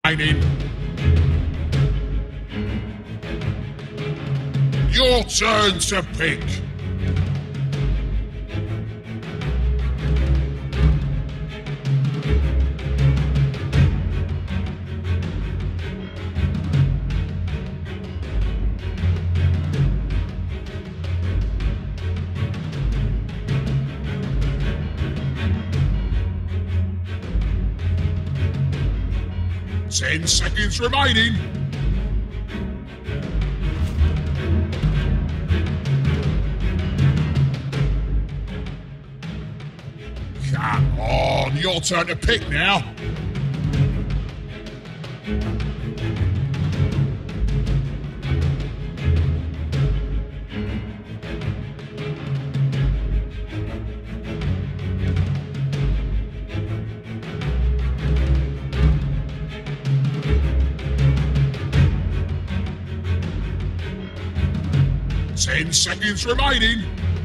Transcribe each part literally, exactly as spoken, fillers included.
remaining. Your turn to pick. Ten seconds remaining. Come on, your turn to pick now. Ten seconds remaining.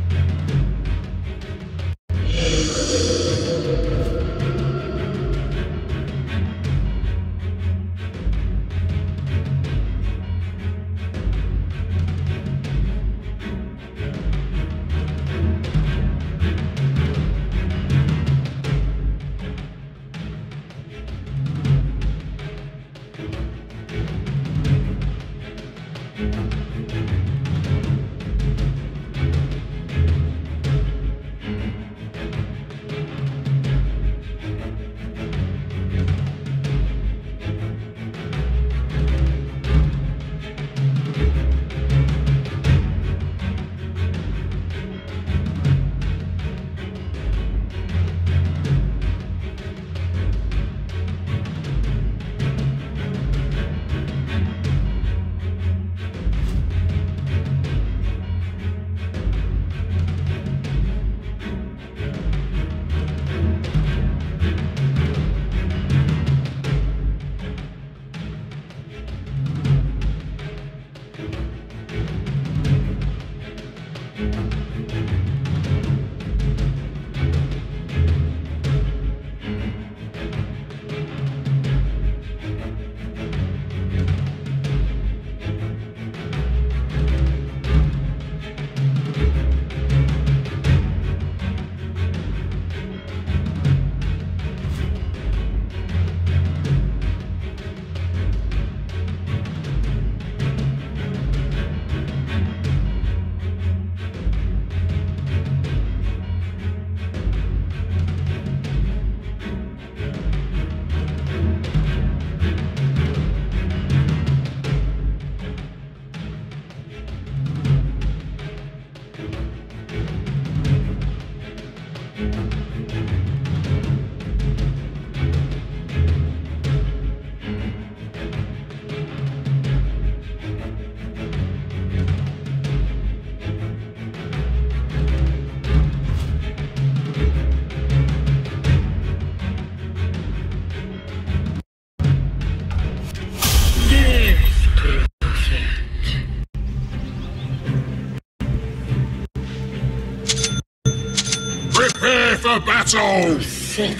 Prepare for battle! Sit.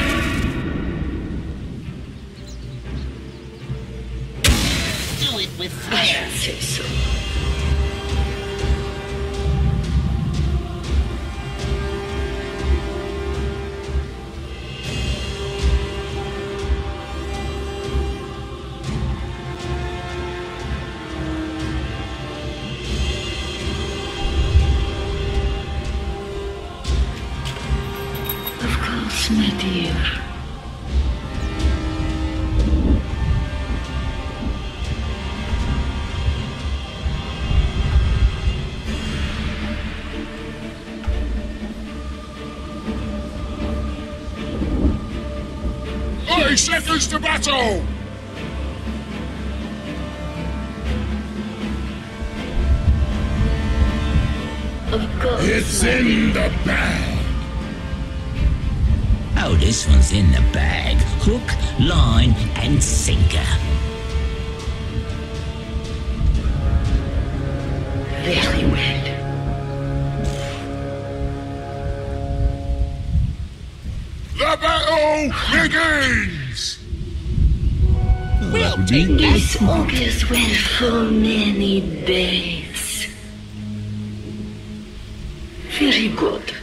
Do it with fire. Say so. My dear. Thirty seconds to battle! Of course. It's in the bag! Oh, this one's in the bag. Hook, line, and sinker. Very well. The battle begins! I'll take This that. augurs well for many days. Very good.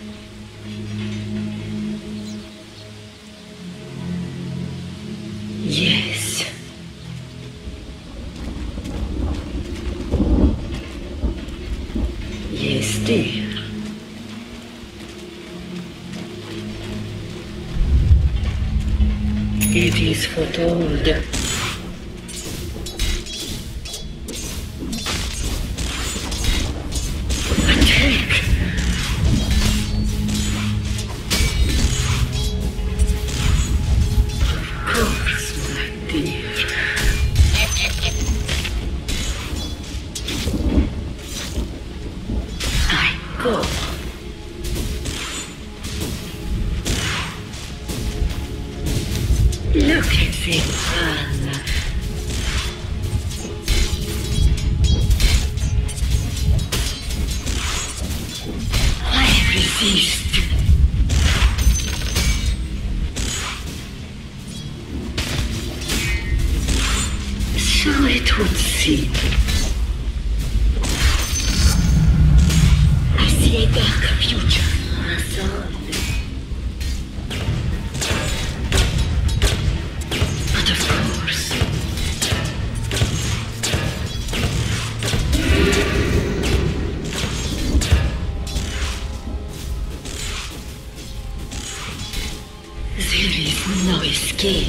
Yes. Yes, dear. It is foretold. Attack! Of course, my dear. I go. Look at them run. I resist. So it would seem. I see a dark future. Razon. But of course. There is no escape.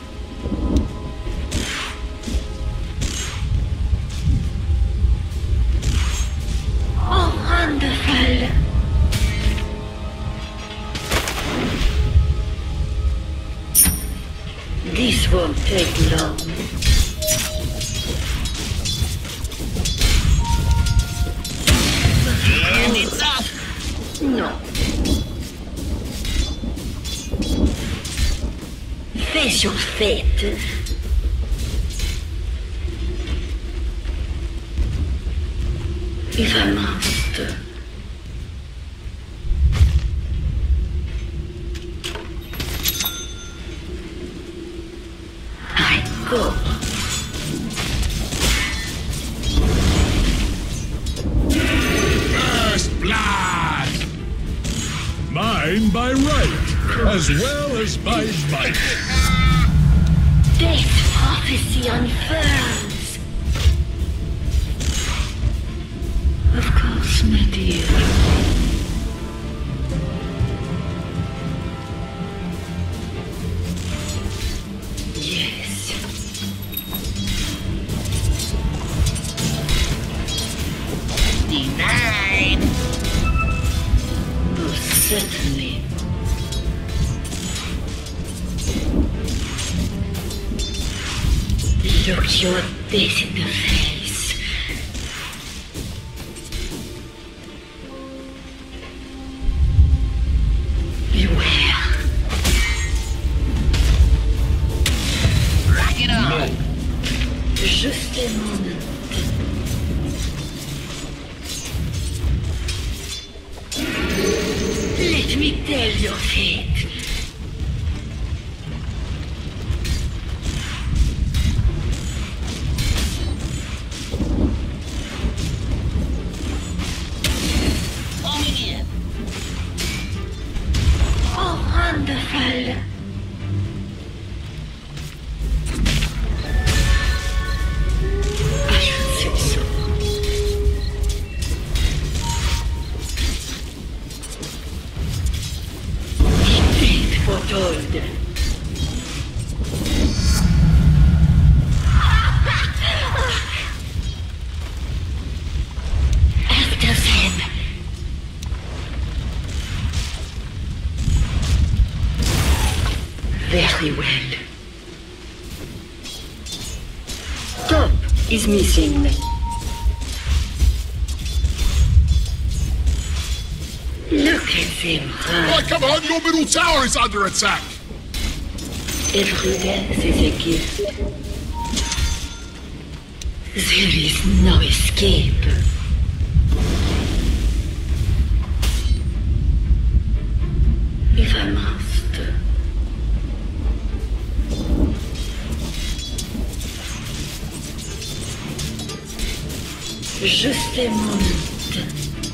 Oh, wonderful! This won't take long. And it's up. No. Face your fate. If I must. I go. First blood! Mine by right, as well as by might. Death prophecy unfurls. Of course, my dear. Yes. Denied. Most certainly. Look your death in the face. Beware. Rock it on. Just a moment. Let me tell your fate. Coming in. Oh, wonderful. I should say so. Fate foretold. After them. Very well. Top is missing. Look at them run. Right, come on, your middle tower is under attack. Every death is a gift. There is no escape. If I must. Je fais mon lutte.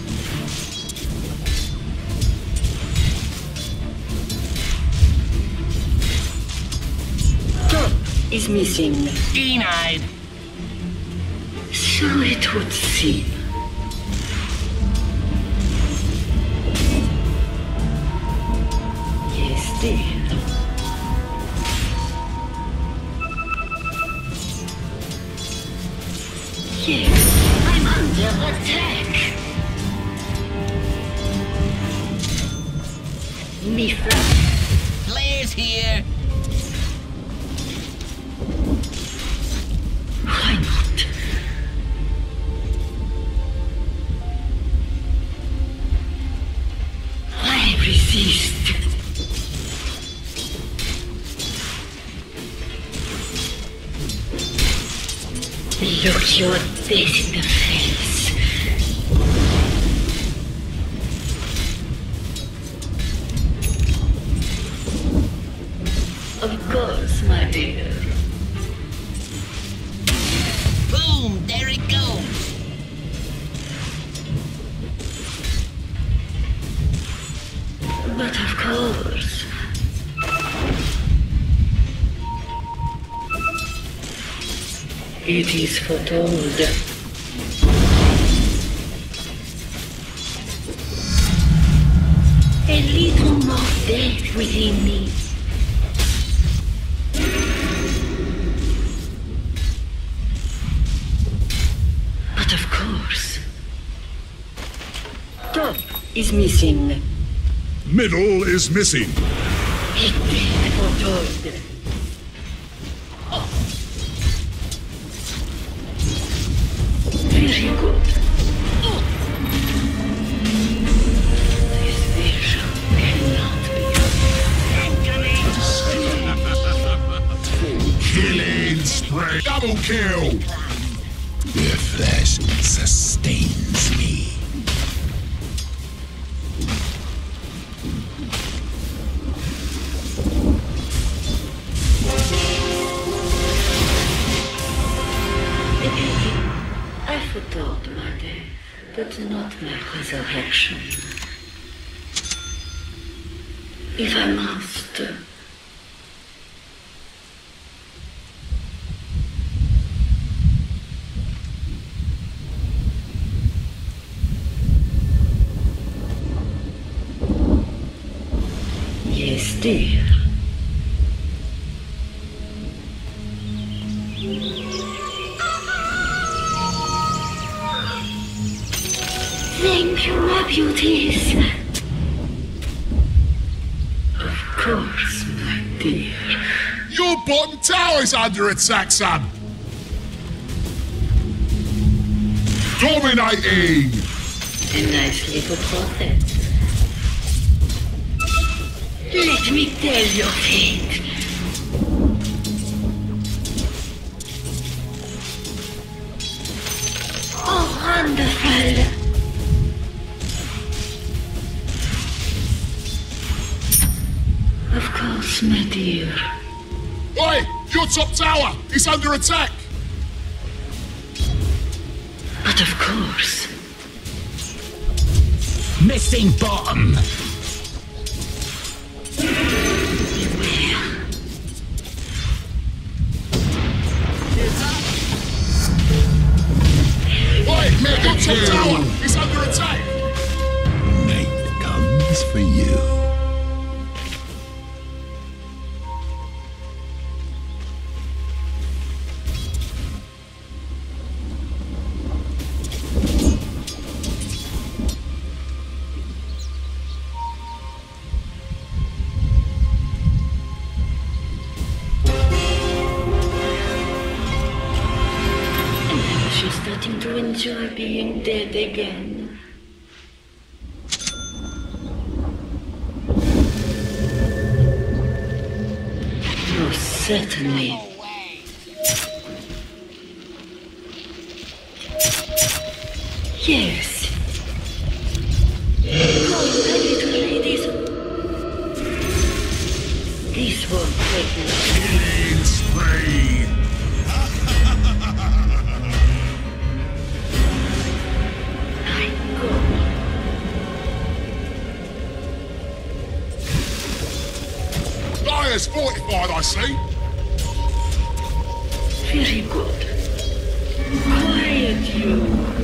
Top is missing. Denied. So it would seem. Yes, dear. Yes, I'm under attack. Mifra. Blaze here. Why not? I resist. Look your death in the face. Of course, my dear. Boom, there it goes. But of course. It is foretold. A little more death within me. But of course. Top is missing. Middle is missing. It is foretold. Very good. This vision cannot be. Killing spree. Double kill. Your flesh sustains me. I forethought my day, but not my resurrection. If I must. Yes, dear. Thank you, my beauties. Of course, my dear. Your bottom tower is under attack, son. Dominating. A nice little prophet. Let me tell your fate. Oh, wonderful. Of course, my dear. Oi, your top tower is under attack. But of course. Missing bottom. Beware. Oi, your top tower is under attack. Night comes for you. She's starting to enjoy being dead again. Most certainly. Yes. Oh, my little ladies. This won't take long. Killing spree. see? Very good. Quiet you.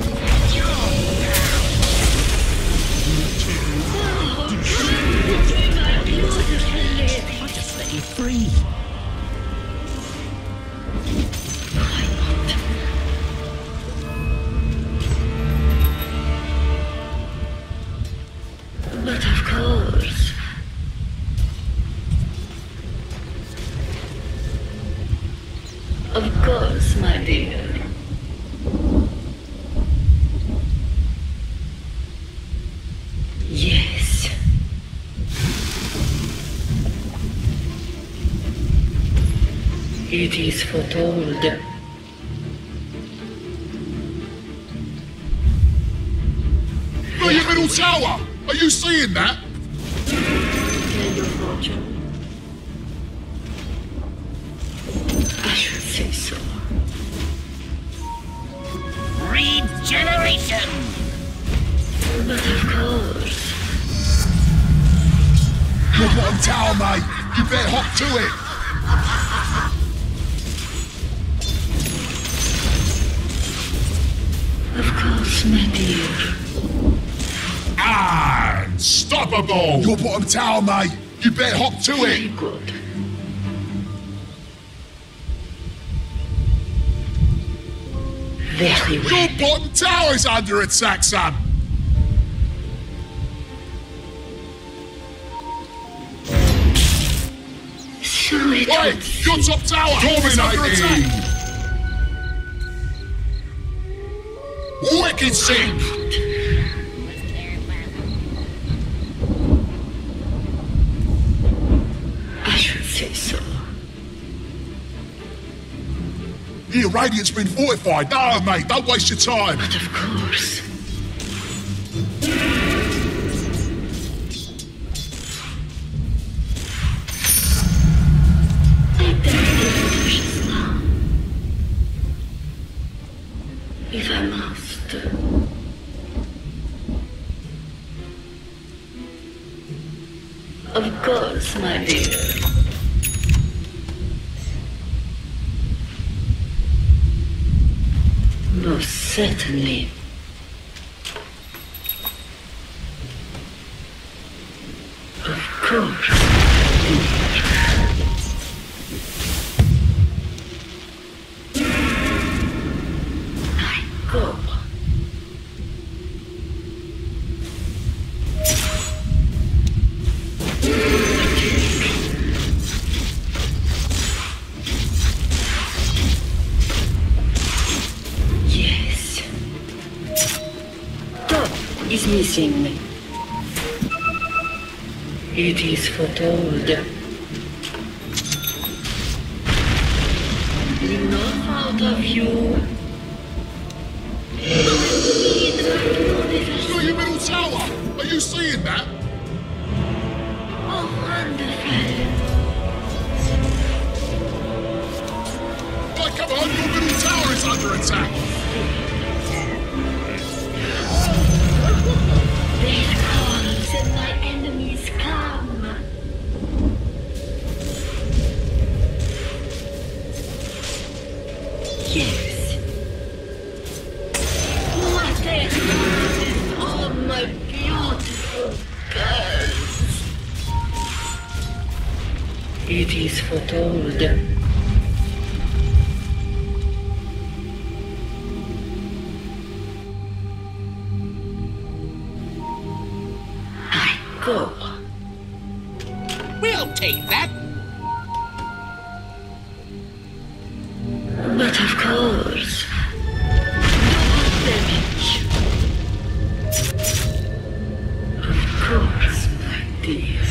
I'll just let you free. But of course. Of course, my dear. Yes. It is foretold. Look at your middle tower! Are you seeing that? Tell your fortune. I should say so. Regeneration! But of course. Your bottom tower, mate! You better hop to it! Of course, my dear. Unstoppable! Your bottom tower, mate! You better hop to Very it! good. Very well. Your bottom tower is under attack, son! So it Wait! would Your top tower is under attack! Wicked sick! I should say so. The Radiant's been fortified. No, mate, don't waste your time. But of course. I better delicious now. If I must. Of course, my dear. Most certainly. Of course. I go. Yes. Top is missing. It is foretold. Enough out of you. Look at your middle tower. Are you seeing that? Oh, wonderful. Right, come on, your middle tower is under attack. Their calls and my enemies come. Yes. What a is all my beautiful girls. It is foretold. I go. We'll take that. But of course, double damage. Of course, my dear.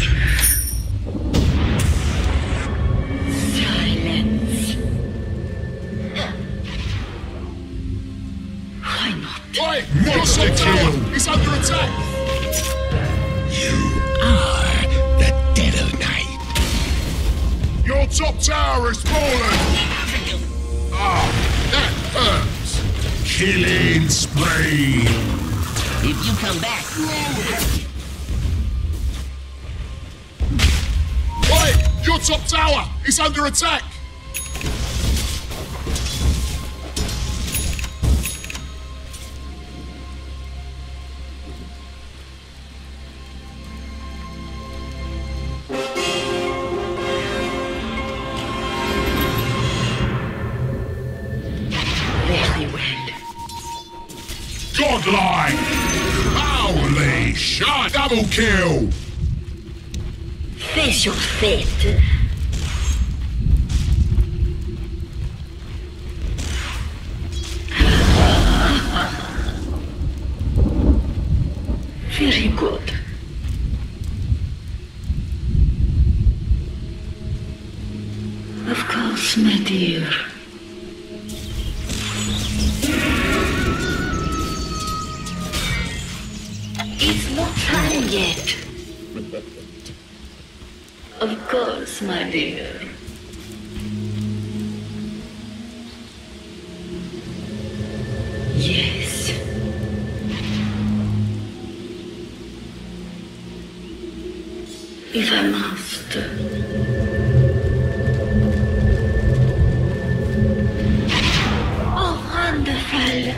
Silence. Why not? Wait, your top tower is under attack. Are the dead of night. Your top tower is fallen. Ah, that hurts. Killing spree. If you come back, Wait, Your top tower is under attack! Very well. Godlike! Holy shit! Double kill! Face your fate. Very good. Of course, my dear. It's not time yet. Of course, my dear. Yes. If I must. Oh, wonderful.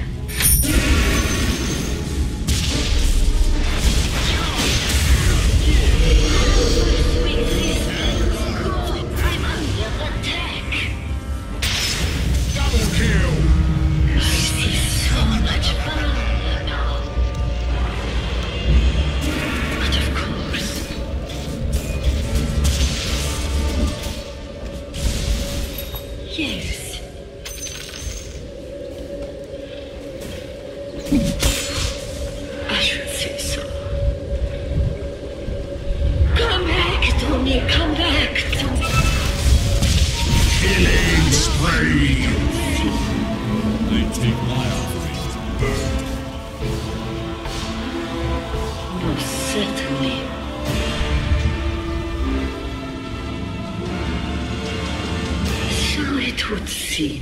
Yes. I should say so. Come back to me, come back to me. Killing spree! They take my offerings. Most certainly. So it would seem.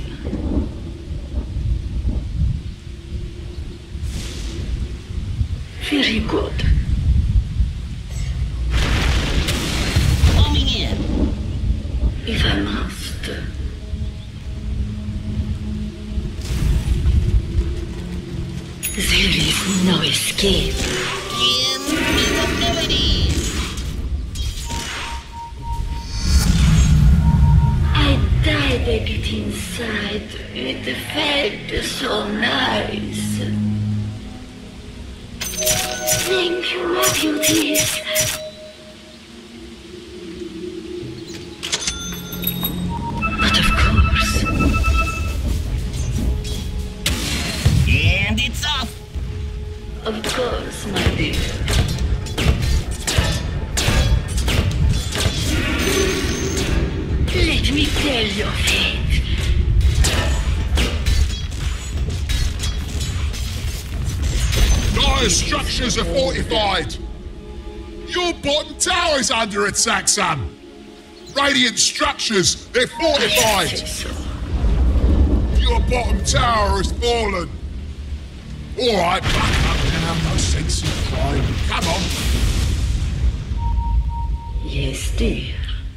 Very good. Coming in. If I must. There is no escape. Invisibility. I died a bit inside. It felt so nice. Thank you, my beauties. But of course. And it's off. Of course, my dear. Let me tell your fate. Dire structures are fortified! Your bottom tower is under attack, son! Radiant structures, they're fortified! Your bottom tower has fallen! Alright, back up now, no sense in crying. Come on! Yes, dear.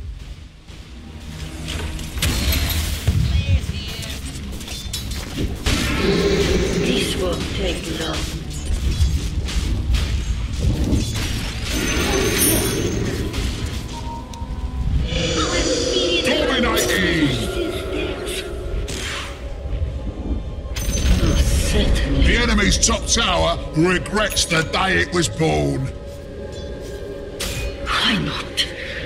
This won't take long. The enemy's top tower regrets the day it was born. Why not?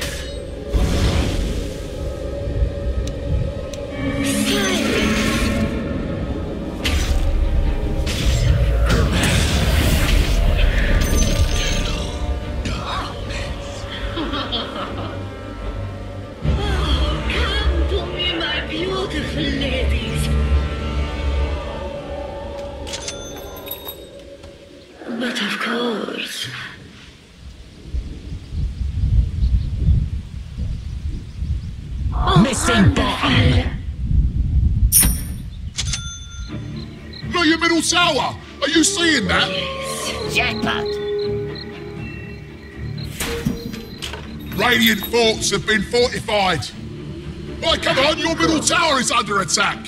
Silence. Oh, come to me, my beautiful ladies. But of course. Oh, Missing bottom. Look, your middle tower! Are you seeing that? Jackpot. Radiant forts have been fortified. Right, come on, your middle tower is under attack.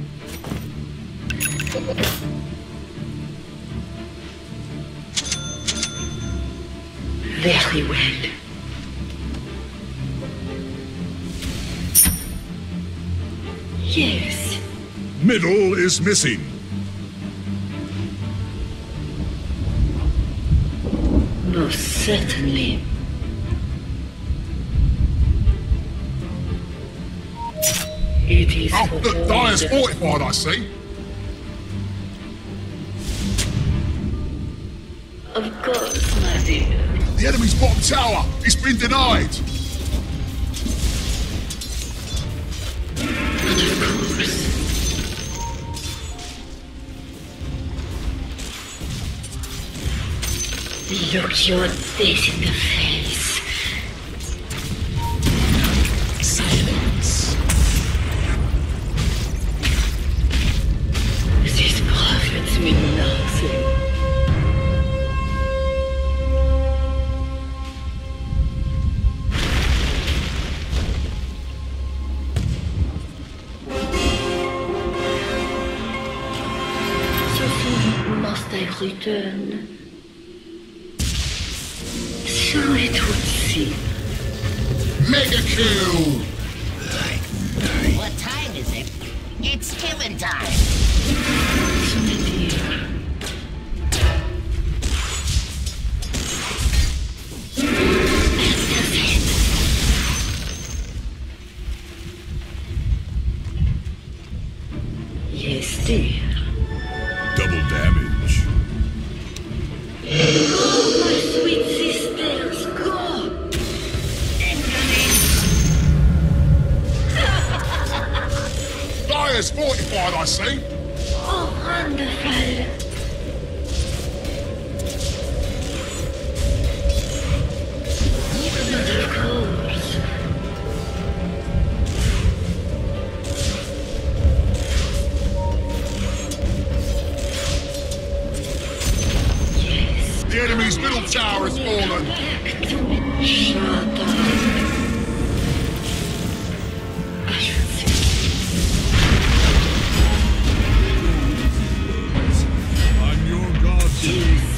Very well. Yes. Middle is missing. Most certainly. It is Oh, for look, Dire's order. fortified, I see. Of course, my dear. The enemy's bottom tower, it's been denied. But of course. Look your face in the face. Silence. These prophets mean nothing. So soon must I return? So it would seem. Mega kill. What time is it? It's killing time. So my dear. Yes, dear. Double damage. Oh, my sweet sisters, go! Dire's fortified, I see. Oh, wonderful! But of course. Yes. The enemy's middle tower has fallen. Shut up. I should say. I'm your god. Yes.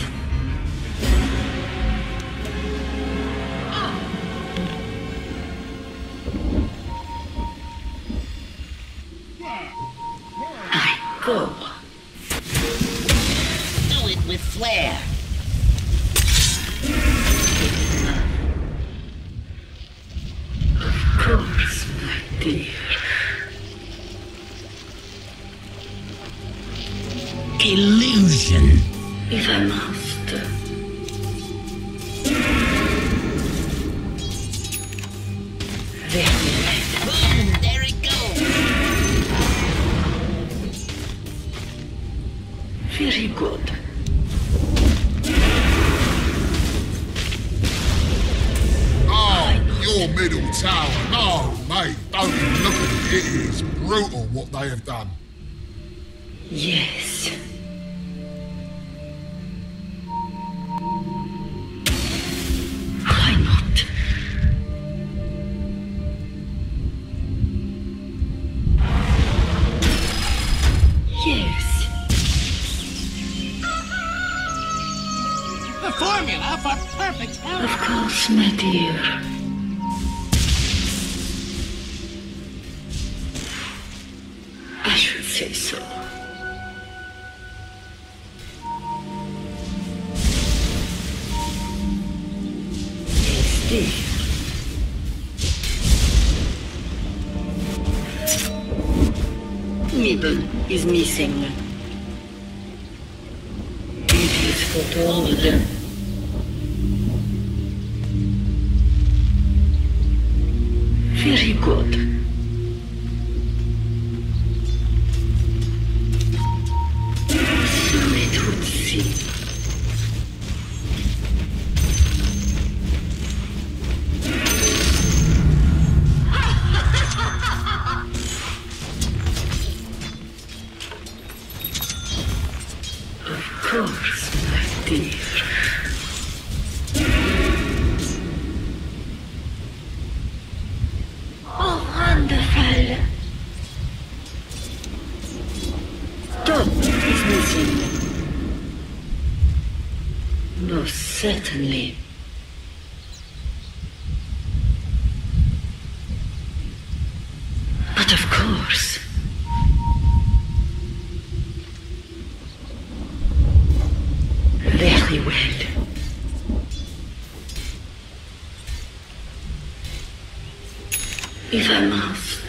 I go. Do it with flair. Of course, my dear. Illusion. If I must. Very well. Boom, there it goes. Very good. Oh, your middle tower. Oh, mate, don't even look at it. It is brutal what they have done. Yes. Why not? Yes. The formula for perfect health. Of course, my dear. I should say so. Yes, dear. Middle is missing. It is foretold. Very good. So it would seem. Of course, my dear. something. Most certainly. But of course. Very well. If I must.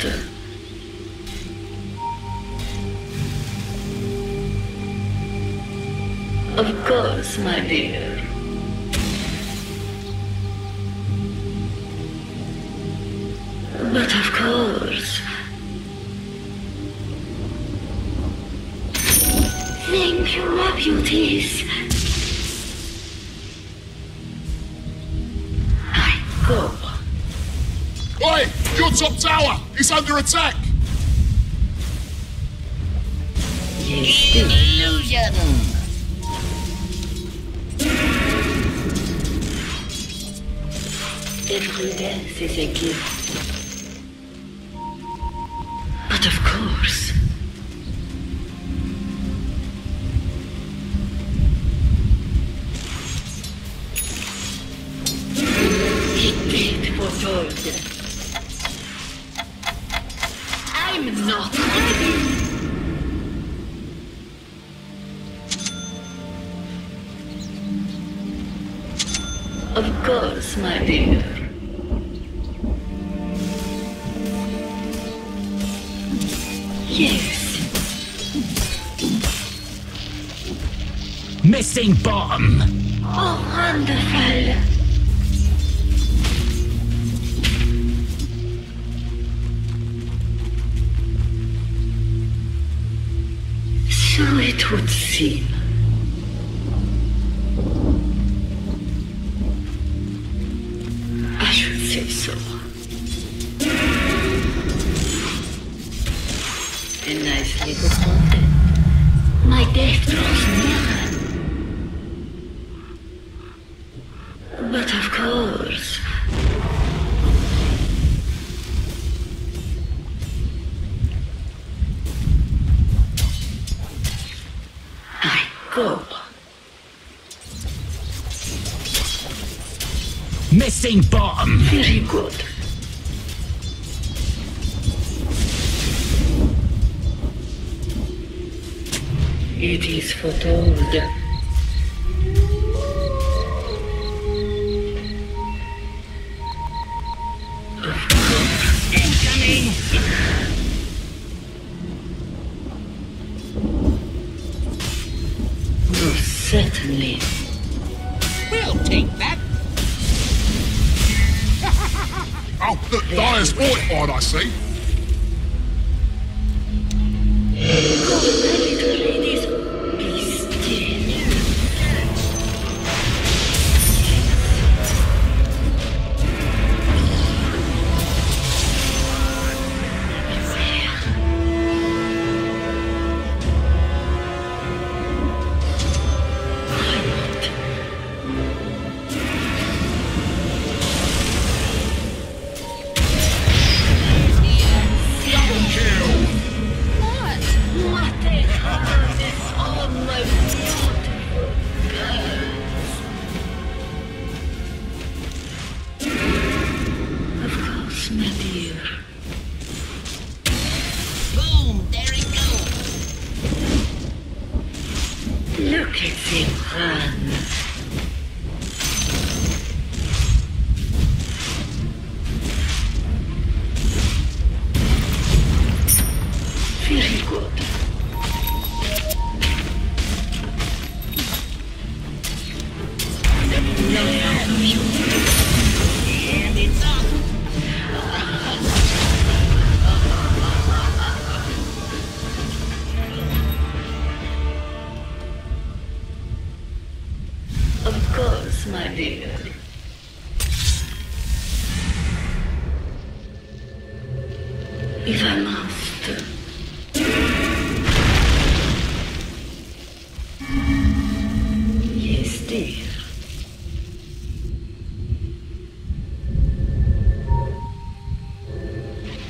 Of course, my dear. But of course. Thank you, my beauties. I go. Oi! Your top tower! It's under attack! Yes, dear. Illusion! Every death is a gift. But of course. He did foretold. I'm not ready. Of course, my dear. Yes. Missing bottom. Oh, wonderful. So it would seem. I should say so. A nice little content. My death draws nearer. But of course. I go. Missing bottom. Very good. It is foretold. Of course. Incoming! Most certainly. We'll take that. Oh, look, Dyer's fortified, I see. Go, my little ladies. Be still. What? What a heart is all my beautiful girls. Of course, my dear. Boom, there it goes. Look at them run. Very good. And it's up. Of course, my dear. If I must. Yes, dear.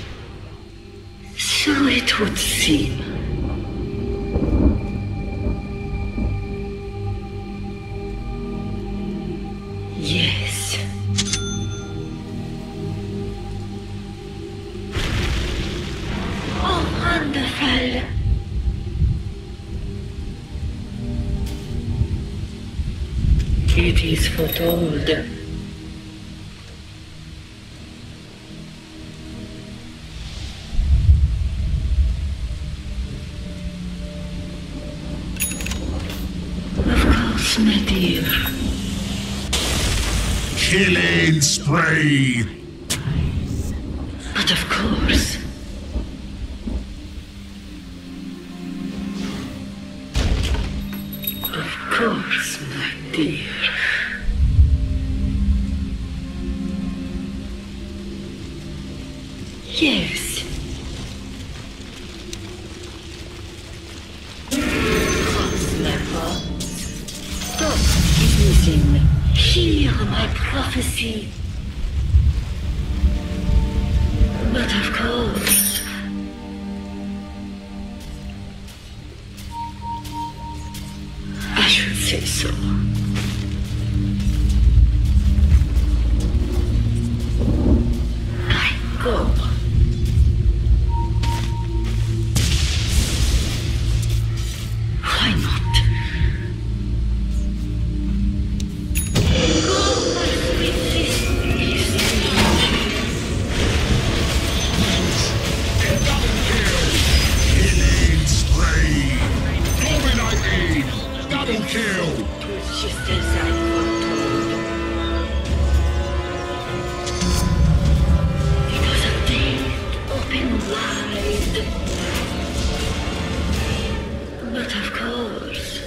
So it would seem. It is foretold. Of course, my dear. Killing spree! But of course. Of course, my dear. Yes. Cross my heart. Stop using. Hear my prophecy. But of course. I should say so. I go. Why not? Go, my sweet sister. Killing spree! Dominating! Double kill! It was just as I foretold. It was a day open wide. But of course.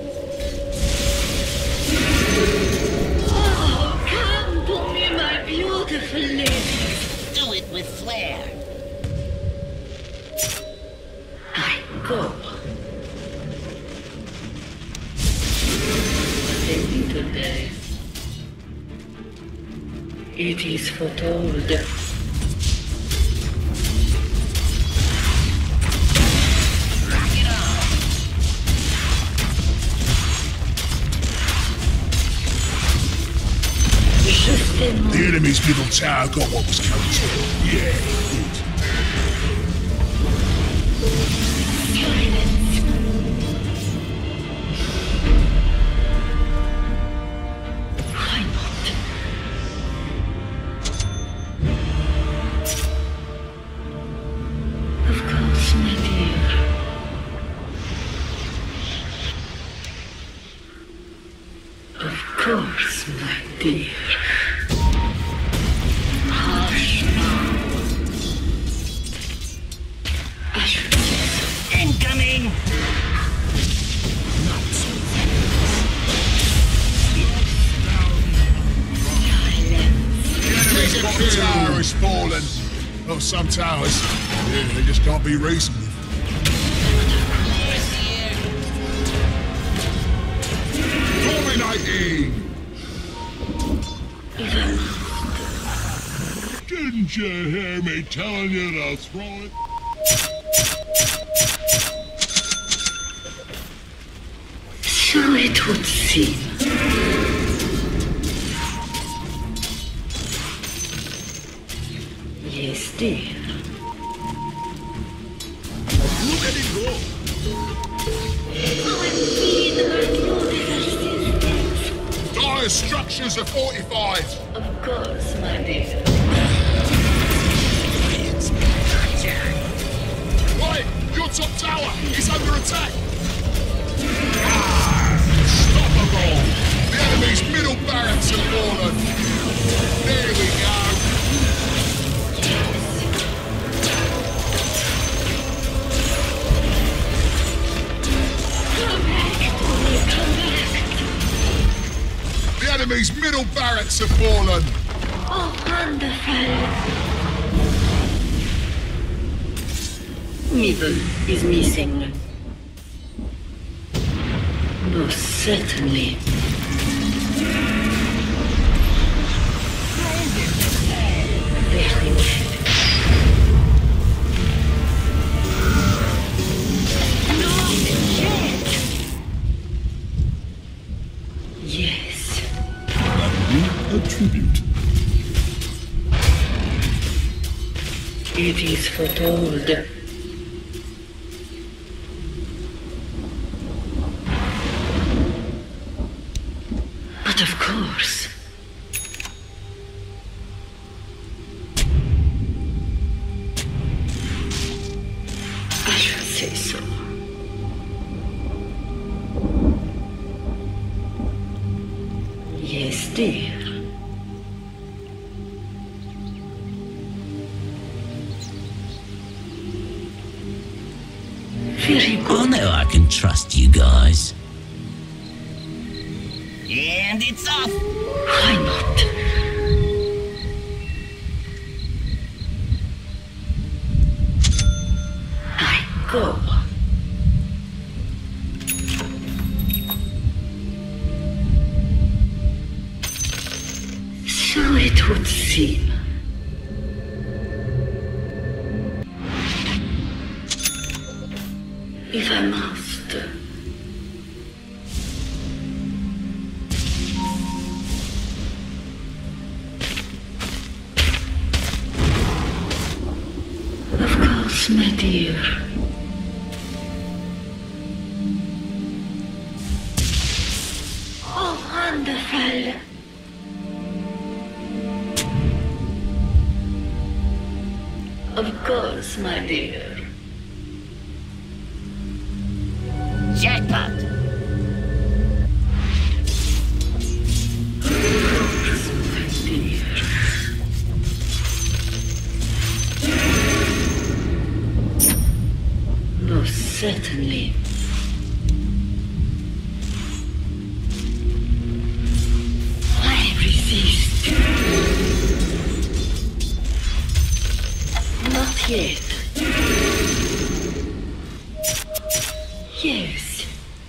Oh, come to me, my beautiful lady. Do it with flair. I go. Taking today. It is foretold. Rock it on. Justement. The enemy's middle tower got what was coming to it. Yeah, good. Silence. Why not? Of course, my dear. Of course, my dear. Hush now. I should say so. Incoming! Not so fast. Silence. The enemy's bottom tower has fallen. Oh, some towers. Yeah, they just can't be reasoned with. Dominating! Even Didn't you hear me telling you to throw it? so it would seem. Yes, dear. Look at him go! Oh, indeed, my beautiful sisters. Dire structures are fortified! Of course, my dear. Right, your top tower is under attack! Ah, unstoppable! The enemy's middle barracks have fallen! There we go! Come back, Tony, come back. The enemy's middle barracks have fallen! Oh, wonderful. Middle is missing. Most certainly. Very well. Yes. A tribute. It is foretold. But of course. I should say so. Yes, dear. Very I good. know I can trust you guys. And it's off. Why not? I go. So it would seem. If I must. Of course, my dear. Oh, wonderful. Of course, my dear. Jackpot. Dear. Most certainly. I resist. Not yet. Yes.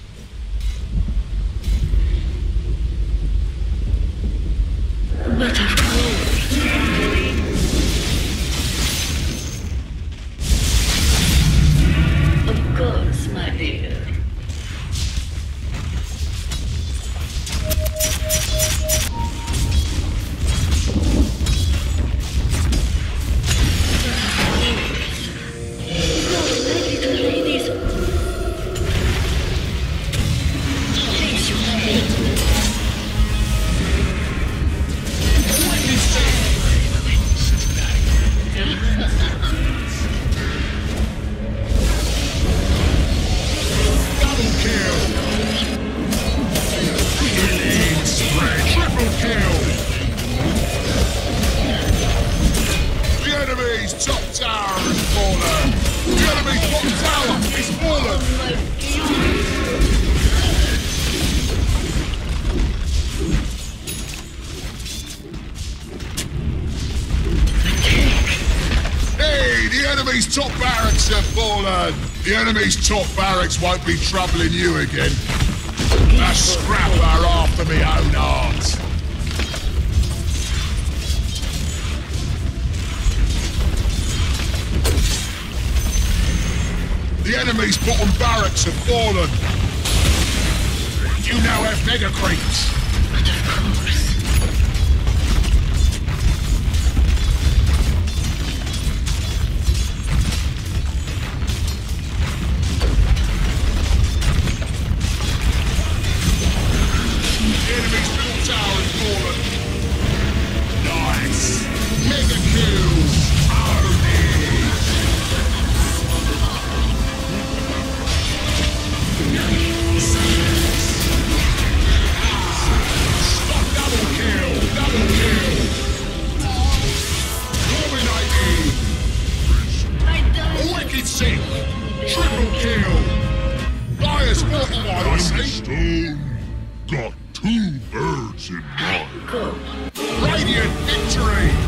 But of course. Of course, my dear. Little ladies. Please, you may. Double kill! Killing spree! Triple kill! The enemy's top tower has fallen! The enemy's bottom tower is fallen! Hey, the enemy's top barracks have fallen! The enemy's top barracks won't be troubling you again. A scrapper after me own art. The enemy's bottom barracks have fallen. You now have mega creeps. But of course. The enemy's middle tower has fallen. Nice. Mega kills. Stop double kill. Double kill. Dominating. I don't. Wicked sick. Triple kill. Dire's fortified, I see. Stone got two birds in one. Go. Radiant victory.